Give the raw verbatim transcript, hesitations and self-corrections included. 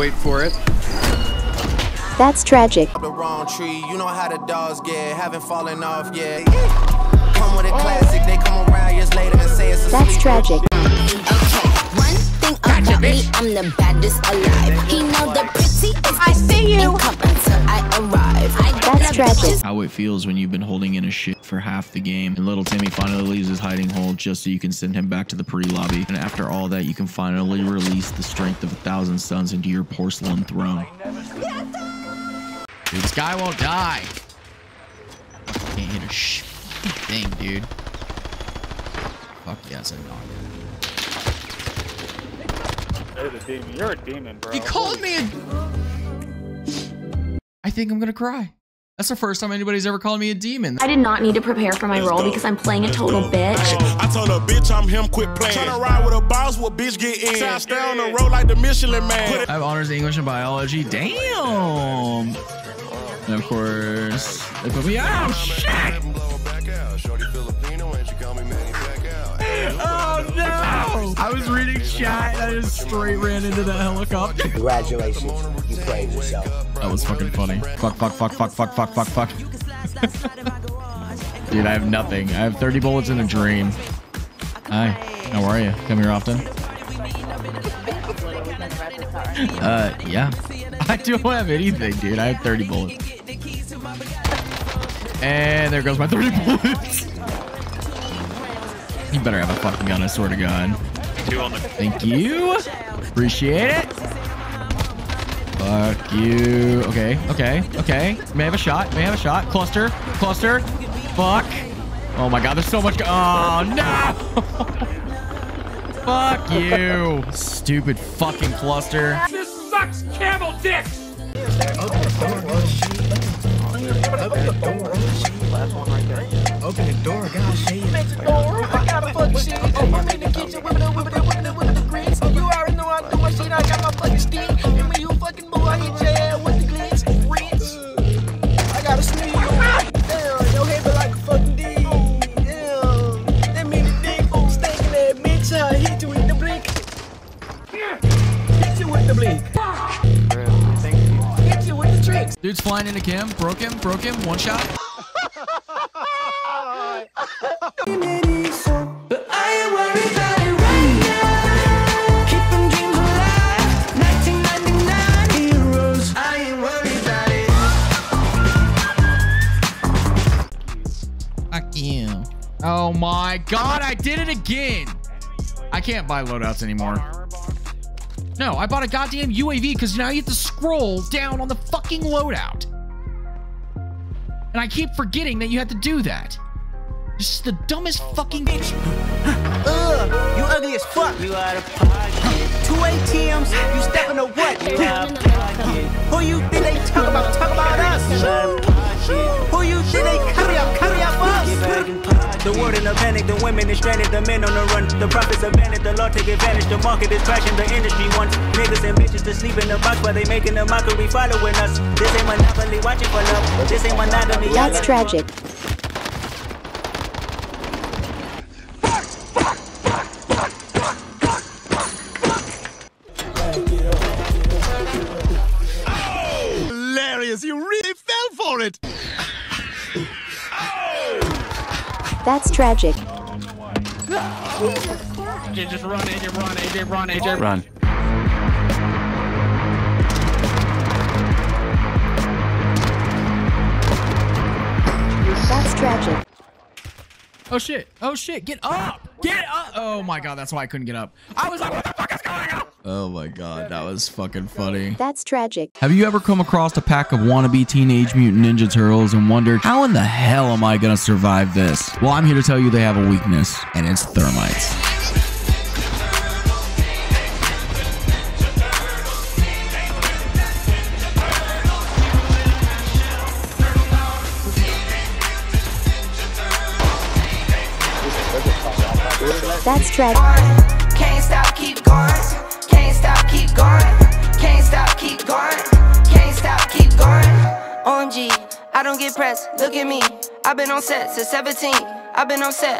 wait for it. That's tragic. The wrong tree, you know how the dogs get, haven't fallen off yet. Come with a classic, they come around years later and say it's a That's tragic. One thing about me, I'm the baddest alive. He know the pretty, I see you. Come until I arrive. I That's tragic. How it feels when you've been holding in a shit for half the game and little Timmy finally leaves his hiding hole just so you can send him back to the pre-lobby. And after all that, you can finally release the strength of a thousand suns into your porcelain throne. Dude, this guy won't die. Can't hit a sh thing, dude. Fuck yes, I knocked. You're a demon. You're a demon, bro. He called me a... I think I'm gonna cry. That's the first time anybody's ever called me a demon. I did not need to prepare for my role because I'm playing a total bitch. I told her, bitch, I'm him, quit playing. Tryna ride with a boss, what bitch get in. I stay on the road like the Michelin man. I have honors in English and biology. Damn. And of course, they put me out. Oh, shit. Oh, no. I was reading chat and I just straight ran into the helicopter. Congratulations. You played yourself. That was fucking funny. Fuck, fuck, fuck, fuck, fuck, fuck, fuck, fuck. Dude, I have nothing. I have thirty bullets in a dream. Hi. How are you? Come here often? Uh, yeah. I don't have anything, dude. I have thirty bullets. And there goes my thirty bullets. You better have a fucking gun, I swear to God. Thank you. Appreciate it. Fuck you. Okay, okay, okay. May have a shot. May have a shot. Cluster. Cluster. Fuck. Oh my God, there's so much. Oh, no. Fuck you. Stupid fucking cluster. This sucks camel dick. Open the door, God, see you. I gotta fuck shit. I'm in the kitchen whipping it, whipping it, whipping it with the grits. You already know I do my shit. I got my fucking stick. And when you fucking move, I hit your ass with the glitch. Rinse. I gotta sneeze. Damn, your head be like a fucking D. Damn. That mean the dick stinking that bitch. I hit you with the blink. Hit you with the blink. Hit you with the tricks. Dude's flying into Kim. Broke him. Broke him. One shot. But I ain't worried about it right now. Keep them dreams alive. nineteen ninety-nine heroes. I ain't worried about it. Fuck you. Oh my God, I did it again. I can't buy loadouts anymore. No, I bought a goddamn U A V because now you have to scroll down on the fucking loadout. And I keep forgetting that you have to do that. This is the dumbest fucking bitch. Ugh, you ugly as fuck. You out of pocket. Two A T Ms, you stepping to what? You out of pocket. Who you think they talk about? Talk about us. You out of pocket. Who you think they carry up? Carry up us. The world in a panic, the women is stranded, the men on the run. The profits abandoned, the law take advantage. The market is crashing, the industry wants niggas and bitches to sleep in the box while they making a mockery following us. This ain't monopoly, watching for love. This ain't monogamy. That's tragic. Hilarious, you really fell for it. That's tragic. A J, just run, A J, run, A J, run, A J, Run. That's tragic. Oh shit. Oh shit. Get up. Get up. Oh my God, that's why I couldn't get up. I was like, what the fuck is going on? Oh my God, that was fucking funny. That's tragic. Have you ever come across a pack of wannabe Teenage Mutant Ninja Turtles and wondered, how in the hell am I gonna survive this? Well, I'm here to tell you they have a weakness, and it's thermites. That's tragic. Can't stop, keep going. Can't stop, keep going. Can't stop, keep going. Can't stop, keep going. O M G, I don't get pressed. Look at me. I've been on set since seventeen. I've been on set.